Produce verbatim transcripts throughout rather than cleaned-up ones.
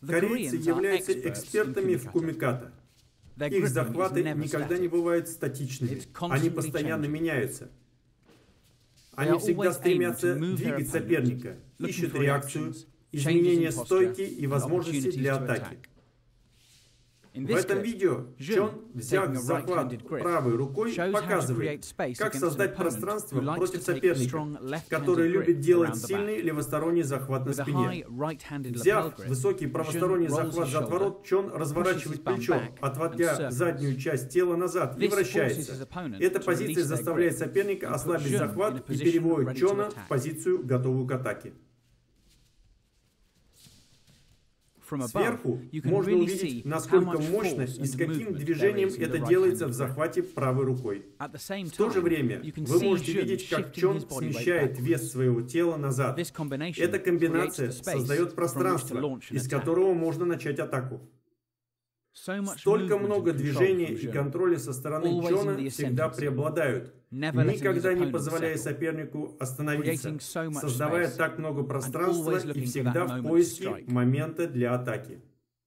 Корейцы являются экспертами в кумиката. Их захваты никогда не бывают статичными, они постоянно меняются. Они всегда стремятся двигать соперника, ищут реакцию, изменение стойки и возможности для атаки. В этом видео Чон, взяв захват правой рукой, показывает, как создать пространство против соперника, который любит делать сильный левосторонний захват на спине. Взяв высокий правосторонний захват за отворот, Чон разворачивает плечо, отводя заднюю часть тела назад и вращается. Эта позиция заставляет соперника ослабить захват и переводит Чона в позицию, готовую к атаке. Сверху можно увидеть, насколько мощно и с каким движением это делается в захвате правой рукой. В то же время вы можете видеть, как Чон смещает вес своего тела назад. Эта комбинация создает пространство, из которого можно начать атаку. Столько много движения и контроля со стороны Чона всегда преобладают, никогда не позволяя сопернику остановиться, создавая так много пространства и всегда в поиске момента для атаки.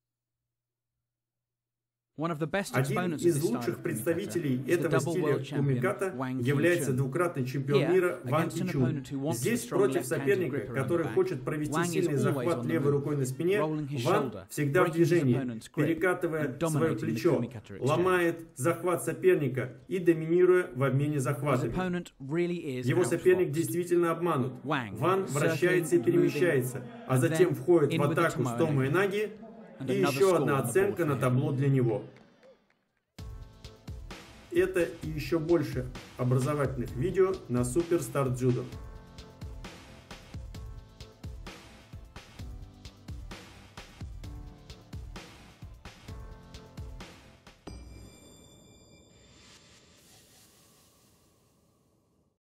Один из лучших представителей этого стиля кумиката является двукратный чемпион мира Ван Кичун. Здесь против соперника, который хочет провести сильный захват левой рукой на спине, Ван всегда в движении, перекатывая свое плечо, ломает захват соперника и доминируя в обмене захватами. Его соперник действительно обманут. Ван вращается и перемещается, а затем входит в атаку с Томо Инаги. И еще одна оценка на табло для него. Это и еще больше образовательных видео на Суперстар Дзюдо.